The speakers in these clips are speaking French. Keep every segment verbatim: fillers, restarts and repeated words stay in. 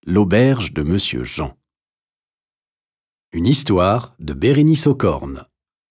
L'auberge de Monsieur Jean. Une histoire de Bérénice Aucorne.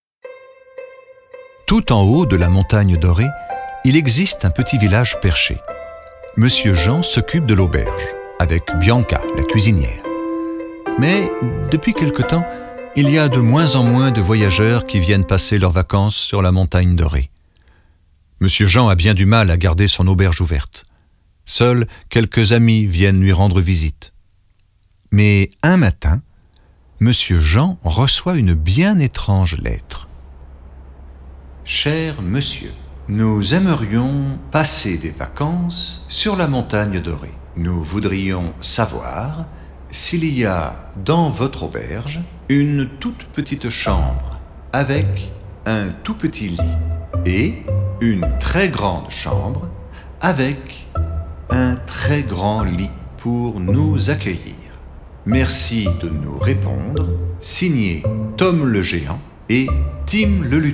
Tout en haut de la montagne dorée, il existe un petit village perché. Monsieur Jean s'occupe de l'auberge, avec Bianca, la cuisinière. Mais depuis quelque temps, il y a de moins en moins de voyageurs qui viennent passer leurs vacances sur la montagne dorée. Monsieur Jean a bien du mal à garder son auberge ouverte. Seuls quelques amis viennent lui rendre visite. Mais un matin, Monsieur Jean reçoit une bien étrange lettre. « Cher monsieur, nous aimerions passer des vacances sur la montagne dorée. Nous voudrions savoir s'il y a dans votre auberge une toute petite chambre avec un tout petit lit et une très grande chambre avec un très grand lit pour nous accueillir. Merci de nous répondre. Signé Tom le géant et Tim le lutin. »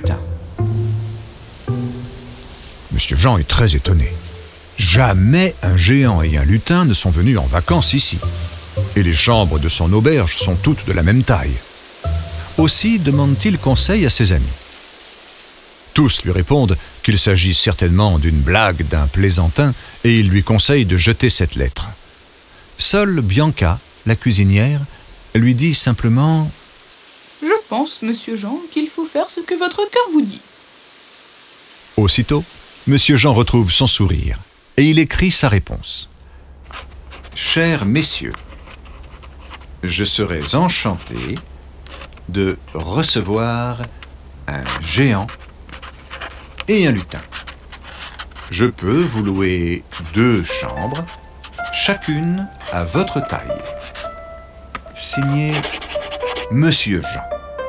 Monsieur Jean est très étonné. Jamais un géant et un lutin ne sont venus en vacances ici. Et les chambres de son auberge sont toutes de la même taille. Aussi demande-t-il conseil à ses amis. Tous lui répondent qu'il s'agit certainement d'une blague d'un plaisantin et ils lui conseillent de jeter cette lettre. Seule Bianca, la cuisinière, lui dit simplement « Je pense, monsieur Jean, qu'il faut faire ce que votre cœur vous dit. » Aussitôt, monsieur Jean retrouve son sourire et il écrit sa réponse. « Chers messieurs, je serais enchanté de recevoir un géant et un lutin. Je peux vous louer deux chambres, chacune à votre taille. Signé Monsieur Jean. »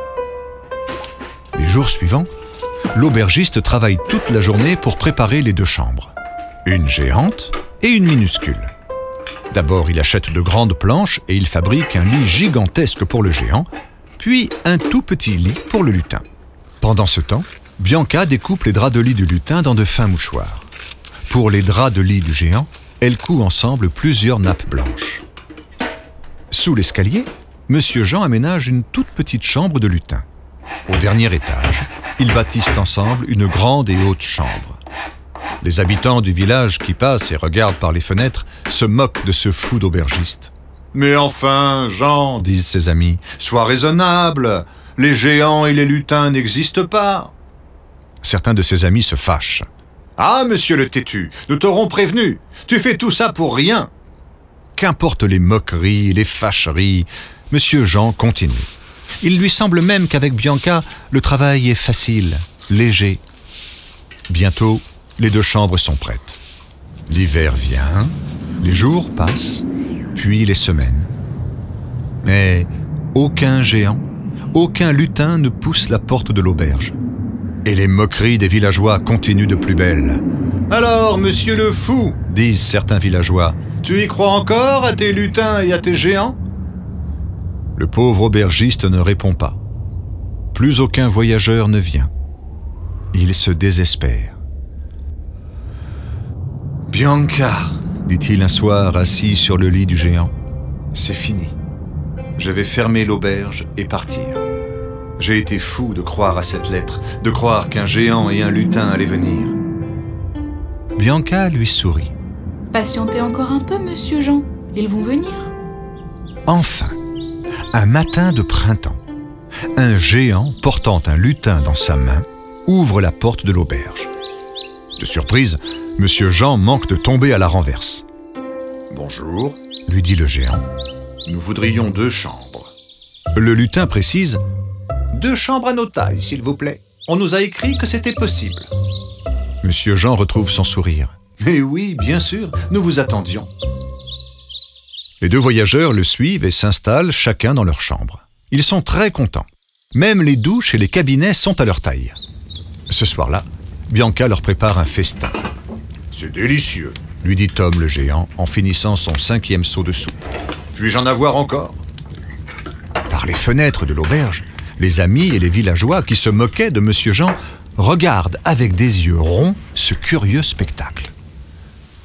Les jours suivants, l'aubergiste travaille toute la journée pour préparer les deux chambres, une géante et une minuscule. D'abord, il achète de grandes planches et il fabrique un lit gigantesque pour le géant, puis un tout petit lit pour le lutin. Pendant ce temps, Bianca découpe les draps de lit du lutin dans de fins mouchoirs. Pour les draps de lit du géant, elle coud ensemble plusieurs nappes blanches. Sous l'escalier, Monsieur Jean aménage une toute petite chambre de lutin. Au dernier étage, ils bâtissent ensemble une grande et haute chambre. Les habitants du village qui passent et regardent par les fenêtres se moquent de ce fou d'aubergiste. « Mais enfin, Jean, disent ses amis, sois raisonnable. Les géants et les lutins n'existent pas. » Certains de ses amis se fâchent. « Ah, monsieur le têtu, nous t'aurons prévenu. Tu fais tout ça pour rien. » Qu'importe les moqueries, les fâcheries, Monsieur Jean continue. Il lui semble même qu'avec Bianca, le travail est facile, léger. Bientôt, les deux chambres sont prêtes. L'hiver vient, les jours passent, puis les semaines. Mais aucun géant, aucun lutin ne pousse la porte de l'auberge. Et les moqueries des villageois continuent de plus belle. « Alors, monsieur le fou, disent certains villageois, tu y crois encore à tes lutins et à tes géants ?» Le pauvre aubergiste ne répond pas. Plus aucun voyageur ne vient. Il se désespère. « Bianca, dit-il un soir assis sur le lit du géant, c'est fini. Je vais fermer l'auberge et partir. J'ai été fou de croire à cette lettre, de croire qu'un géant et un lutin allaient venir. » Bianca lui sourit. « Patientez encore un peu, monsieur Jean. Ils vont venir. » Enfin, un matin de printemps, un géant portant un lutin dans sa main ouvre la porte de l'auberge. De surprise, Monsieur Jean manque de tomber à la renverse. « Bonjour, lui dit le géant. Nous voudrions deux chambres. » Le lutin précise « Deux chambres à nos tailles, s'il vous plaît. On nous a écrit que c'était possible. » Monsieur Jean retrouve son sourire. « Mais oui, bien sûr, nous vous attendions. » Les deux voyageurs le suivent et s'installent chacun dans leur chambre. Ils sont très contents. Même les douches et les cabinets sont à leur taille. Ce soir-là, Bianca leur prépare un festin. « C'est délicieux, lui dit Tom le géant en finissant son cinquième seau de soupe. « Puis-je en avoir encore ?» Par les fenêtres de l'auberge, les amis et les villageois qui se moquaient de Monsieur Jean regardent avec des yeux ronds ce curieux spectacle.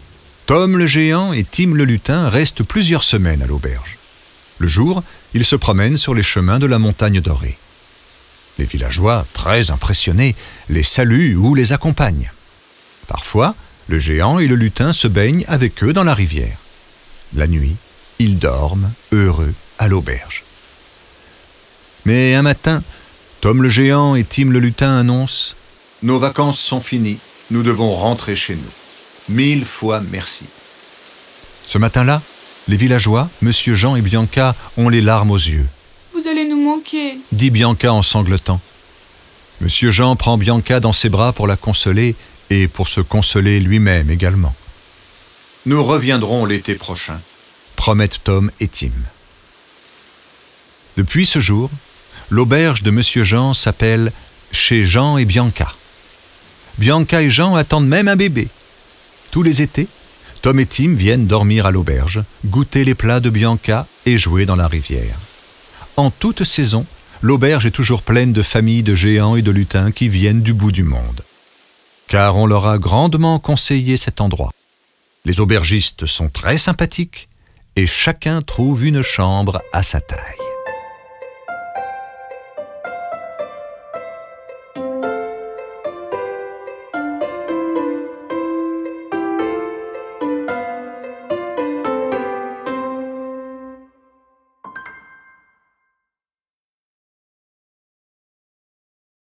Tom le géant et Tim le lutin restent plusieurs semaines à l'auberge. Le jour, ils se promènent sur les chemins de la montagne dorée. Les villageois, très impressionnés, les saluent ou les accompagnent. Parfois, le géant et le lutin se baignent avec eux dans la rivière. La nuit, ils dorment, heureux, à l'auberge. Mais un matin, Tom le géant et Tim le lutin annoncent « Nos vacances sont finies, nous devons rentrer chez nous. Mille fois merci. » Ce matin-là, les villageois, Monsieur Jean et Bianca, ont les larmes aux yeux. « Vous allez nous manquer » dit Bianca en sanglotant. Monsieur Jean prend Bianca dans ses bras pour la consoler et pour se consoler lui-même également. « Nous reviendrons l'été prochain », promettent Tom et Tim. Depuis ce jour, l'auberge de Monsieur Jean s'appelle « Chez Jean et Bianca ». Bianca et Jean attendent même un bébé. Tous les étés, Tom et Tim viennent dormir à l'auberge, goûter les plats de Bianca et jouer dans la rivière. En toute saison, l'auberge est toujours pleine de familles de géants et de lutins qui viennent du bout du monde. Car on leur a grandement conseillé cet endroit. Les aubergistes sont très sympathiques et chacun trouve une chambre à sa taille.